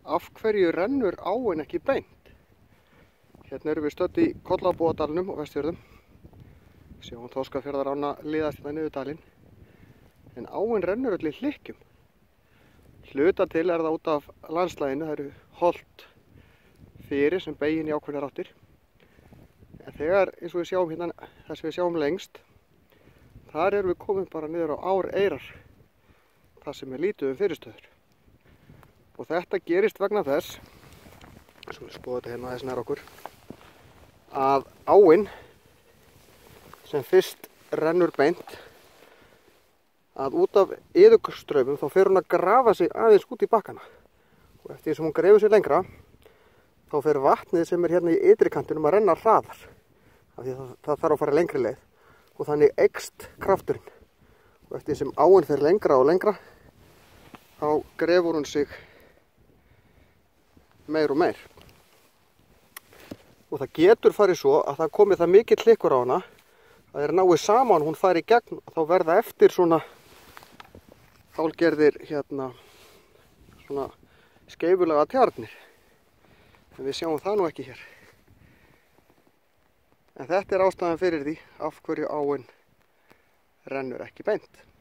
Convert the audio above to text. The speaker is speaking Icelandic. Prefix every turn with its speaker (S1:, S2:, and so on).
S1: Af hverju rennur áin ekki beint? Hérna erum við stödd í Kollabúadalnum og Vestfjörðum. Sjáum Þorskafjarðarána liðast hérna niður dalinn. En áin rennur öll í hlykkjum. Hluta til er það út af landslaginu, það eru holt fyrir sem beygir í ákveðnar áttir. En þegar, eins og við sjáum hérna, þess við sjáum lengst, þar erum við komin bara niður á áreyrar, þar sem er lítið fyrirstöður. Og þetta gerist vegna þess, svo við skoðum þetta hérna aðeins nær okkur, að áin sem fyrst rennur beint, að út af iðustraumum þá fer hún að grafa sig aðeins út í bakkana. Og eftir því sem hún grefur sig lengra, þá fer vatnið sem er hérna í ytri kantinum að renna hraðar. Af því það þarf að fara lengri leið. Og þannig eykst krafturinn. Og eftir því sem áin fer lengra og lengra, þá grefur hún sig meir og meir. Og það getur farið svo að það komi það mikill hlykkur á hana, að þeir náið saman, hún fari í gegn og þá verða eftir svona hálgerðir hérna svona skeifulega tjarnir. En við sjáum það nú ekki hér. En þetta er ástæðan fyrir því af hverju áin rennur ekki beint.